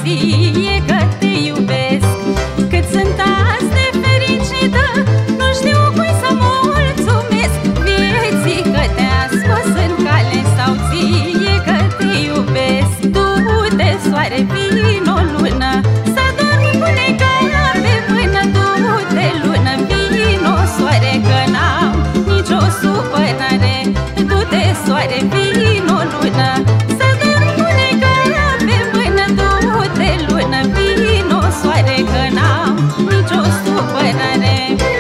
ție că te iubesc. Cât sunt azi de fericită, nu știu cui să mulțumesc. Vieții că te-a scos în cale sau ție că te iubesc. Du-te soare, vino lună, să dormi cu necala pe mână. Du-te lună, vino soare, că n-am nicio supărare. Du-te soare, vino lună, să dormi cu necala pe mână. Du-te lună, vino soare, că n-am nicio supărare.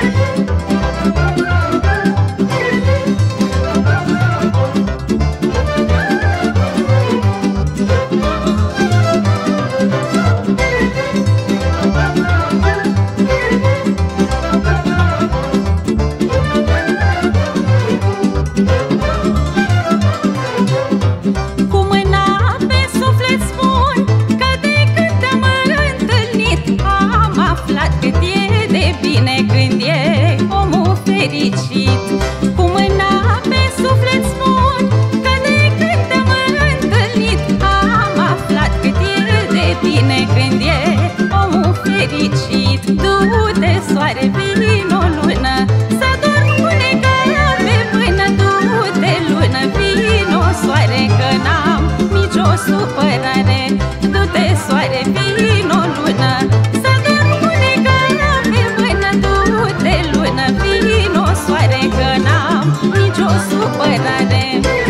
Cu mâna pe suflet spun că de când te-am întâlnit am aflat cât e de bine când e omul fericit. Cu mâna pe suflet spun că de când te-am întâlnit am aflat cât e de bine când e omul fericit. Du-te soare, vino lună, să dormi cu necala pe mână. Du-te lună, vino soare, că n-am nicio supărare. Du-te soare, vino lună, să dormi cu necala pe mână. Du-te lună, vino soare, că n-am nicio supărare.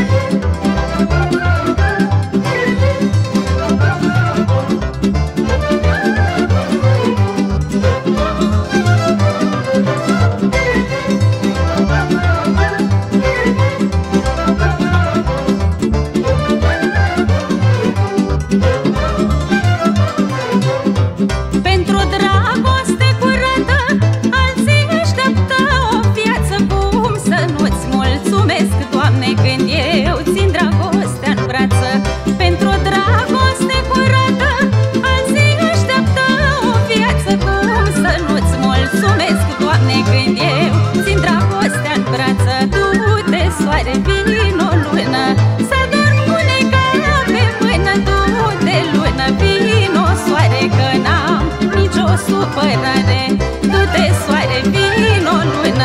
Pentru dragoste curată alții așteaptă o viață. Cum să nu-ți mulțumesc, Doamne, când eu țin dragostea-n brață. Pentru dragoste curată alții așteaptă o viață. Cum să nu-ți mulțumesc, Doamne, când eu țin dragostea-n brață. Du-te soare, vino lună, să dormi cu necala pe mână. Du-te lună, vino soare, că n-am nicio supărare. Du-te soare, vino lună,